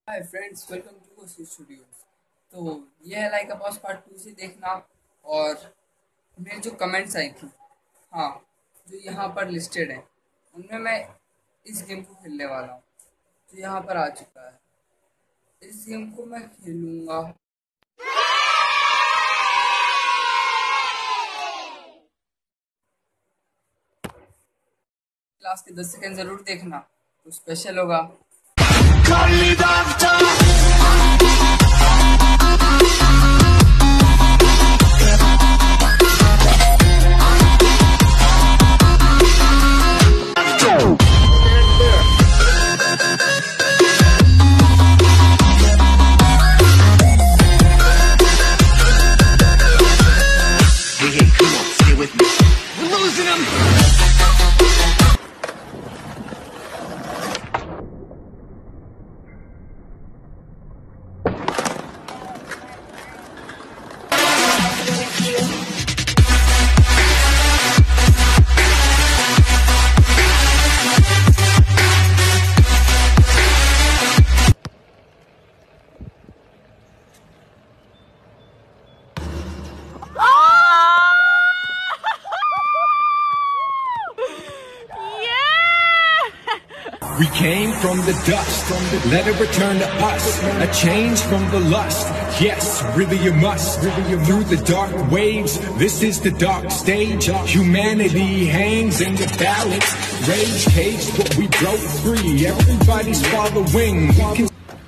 Hi friends, welcome to studios. तो ये है लाइक बॉस पार्ट 2 से देखना। और मेरे जो कमेंट्स आई थी, हाँ, जो यहाँ पर लिस्टेड है, उनमें मैं इस गेम को खेलने वाला हूँ जो यहाँ पर आ चुका है। इस गेम को मैं खेलूँगा। क्लास के 10 सेकंड ज़रूर देखना, तो स्पेशल होगा। We came from the dust, let it return to us. A change from the lust, yes, really you must. Through the dark waves, this is the dark stage. Humanity hangs in the balance. Rage caged, but we broke free. Everybody's following. We can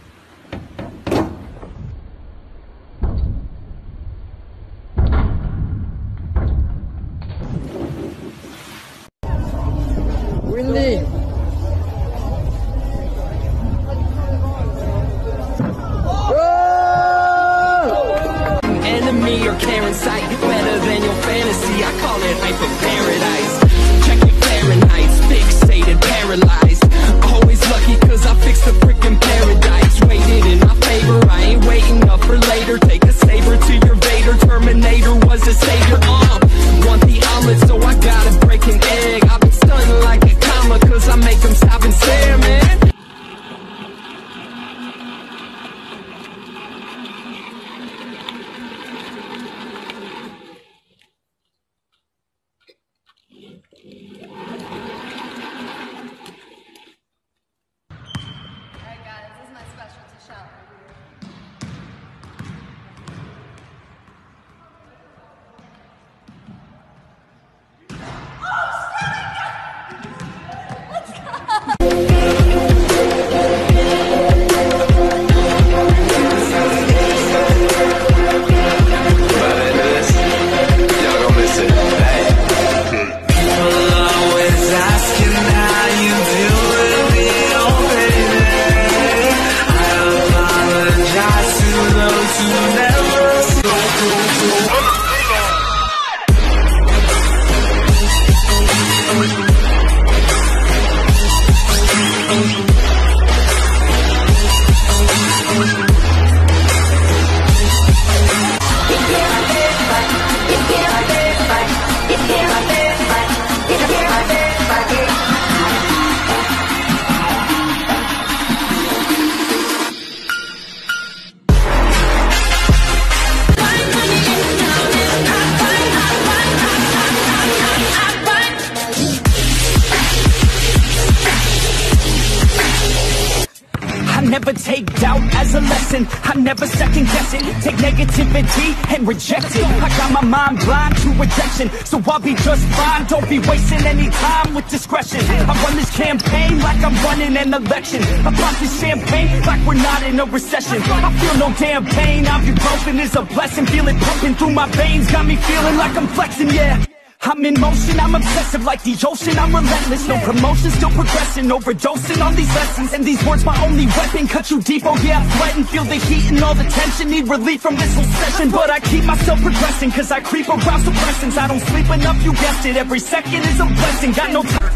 enemy or care in sight, better than your fantasy. I call it hyper paradise. Check your Fahrenheit, fixated, paralyzed. Always lucky cause I fixed the freaking paradise. Waited in my favor, I ain't waiting up for later. Take a saber to your Vader, Terminator was a savior. Want the omelet so I gotta break an egg. I've been stunning like a comma cause I make them stop and stare, man. Never take doubt as a lesson. I never second guess it. Take negativity and reject it. I got my mind blind to rejection, so I'll be just fine. Don't be wasting any time with discretion. I run this campaign like I'm running an election. I pop this champagne like we're not in a recession. I feel no damn pain. Ibuprofen is a blessing. Feel it pumping through my veins. Got me feeling like I'm flexing, yeah. I'm in motion, I'm obsessive like the ocean, I'm relentless. No promotion, still progressing, overdosing on these lessons. And these words my only weapon, cut you deep, oh yeah, I'm sweating. Feel the heat and all the tension, need relief from this whole session. But I keep myself progressing, cause I creep around suppressants. I don't sleep enough, you guessed it, every second is a blessing. Got no time.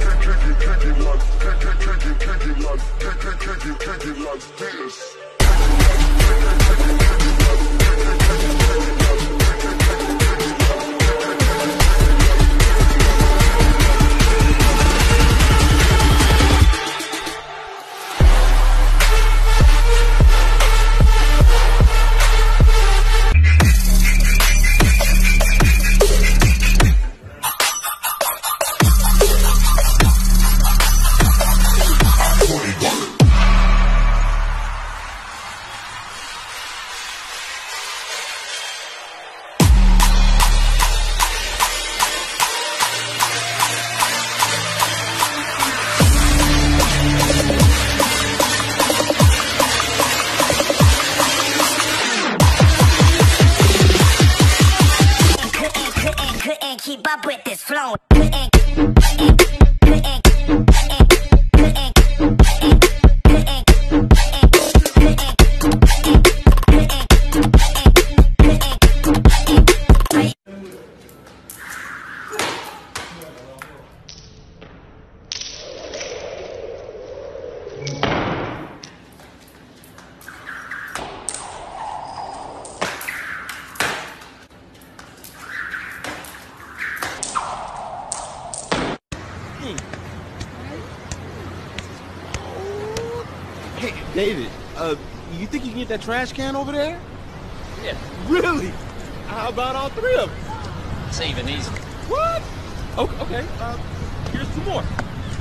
up with this flow. Hey, David, you think you can get that trash can over there? Yeah. Really? How about all three of them? It's even easier. What? Okay, here's two more.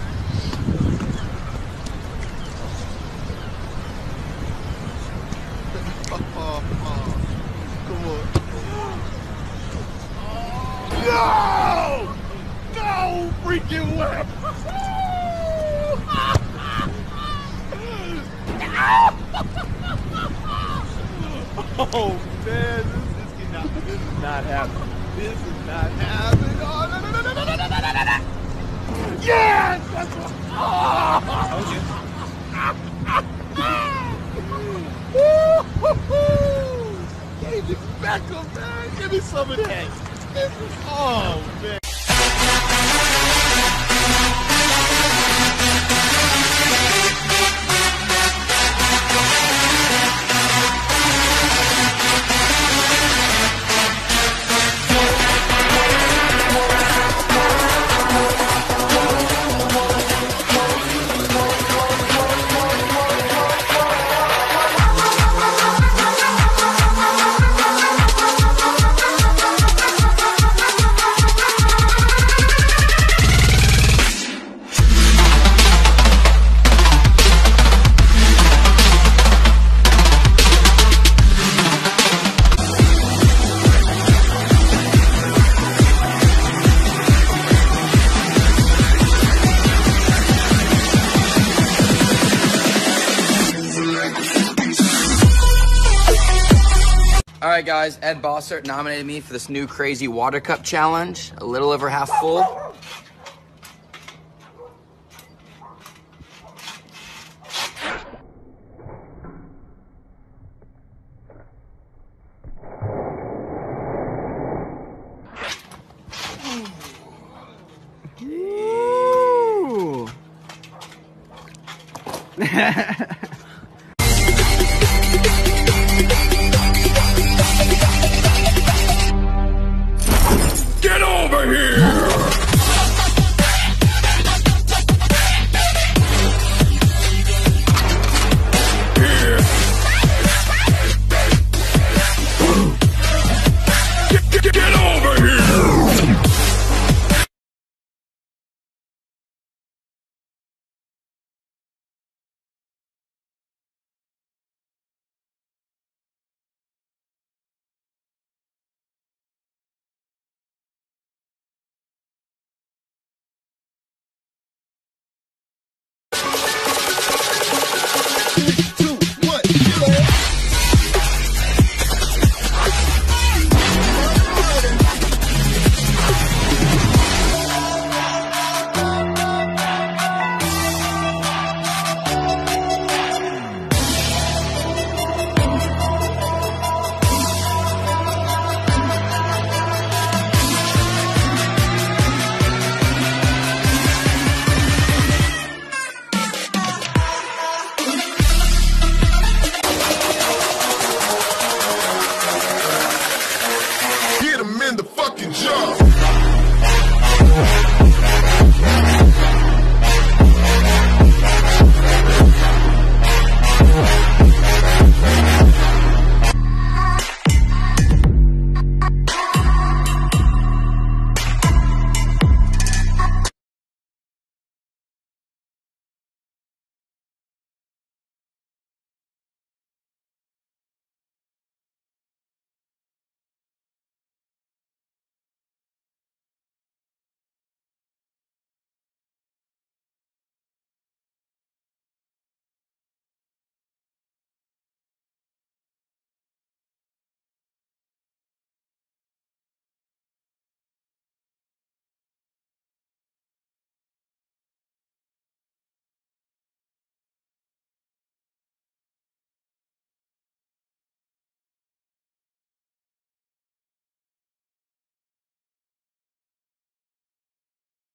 Come on. No! No freaking way! Oh man, this is not happening. This is not happening. Oh, no, no, no, no, no, no, no, no, no, no. Yes! That's what. Oh, David Beckham, man. Give me some of that. This is, oh man. Alright guys, Ed Bossert nominated me for this new crazy water cup challenge. A little over half full. Ooh.